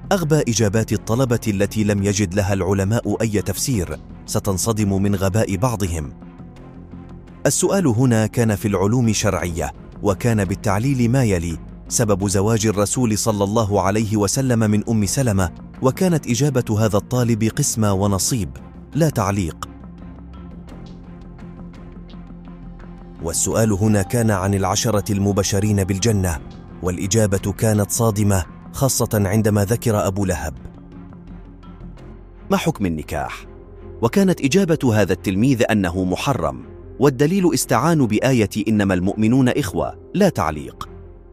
أغبى إجابات الطلبة التي لم يجد لها العلماء أي تفسير ستنصدم من غباء بعضهم. السؤال هنا كان في العلوم شرعية، وكان بالتعليل ما يلي: سبب زواج الرسول صلى الله عليه وسلم من أم سلمة. وكانت إجابة هذا الطالب قسمة ونصيب، لا تعليق. والسؤال هنا كان عن العشرة المبشرين بالجنة، والإجابة كانت صادمة، خاصة عندما ذكر أبو لهب. ما حكم النكاح؟ وكانت إجابة هذا التلميذ أنه محرم، والدليل استعان بآية إنما المؤمنون إخوة، لا تعليق.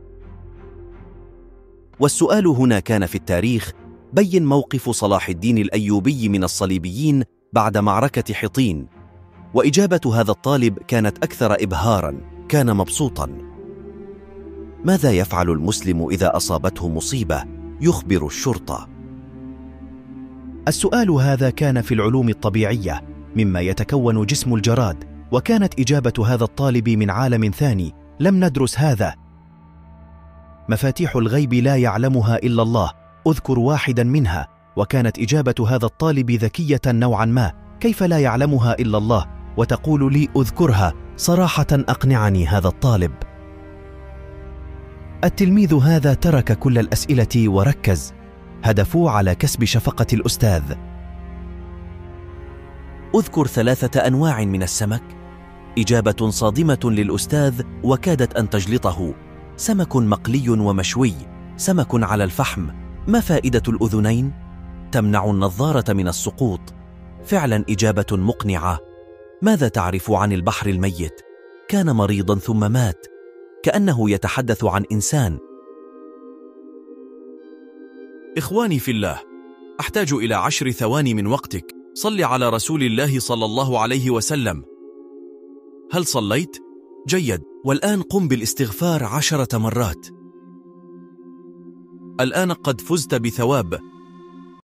والسؤال هنا كان في التاريخ: بين موقف صلاح الدين الأيوبي من الصليبيين بعد معركة حطين. وإجابة هذا الطالب كانت أكثر إبهاراً، كان مبسوطاً. ماذا يفعل المسلم إذا أصابته مصيبة؟ يخبر الشرطة. السؤال هذا كان في العلوم الطبيعية، مما يتكون جسم الجراد، وكانت إجابة هذا الطالب من عالم ثاني، لم ندرس هذا. مفاتيح الغيب لا يعلمها إلا الله، أذكر واحدا منها. وكانت إجابة هذا الطالب ذكية نوعا ما: كيف لا يعلمها إلا الله وتقول لي أذكرها؟ صراحة أقنعني هذا الطالب. التلميذ هذا ترك كل الأسئلة وركز، هدفه على كسب شفقة الأستاذ. أذكر 3 أنواع من السمك. إجابة صادمة للأستاذ وكادت أن تجلطه: سمك مقلي ومشوي، سمك على الفحم. ما فائدة الأذنين؟ تمنع النظارة من السقوط. فعلا إجابة مقنعة. ماذا تعرف عن البحر الميت؟ كان مريضا ثم مات، كأنه يتحدث عن إنسان. إخواني في الله، أحتاج إلى 10 ثواني من وقتك. صل على رسول الله صلى الله عليه وسلم. هل صليت؟ جيد، والآن قم بالاستغفار 10 مرات. الآن قد فزت بثواب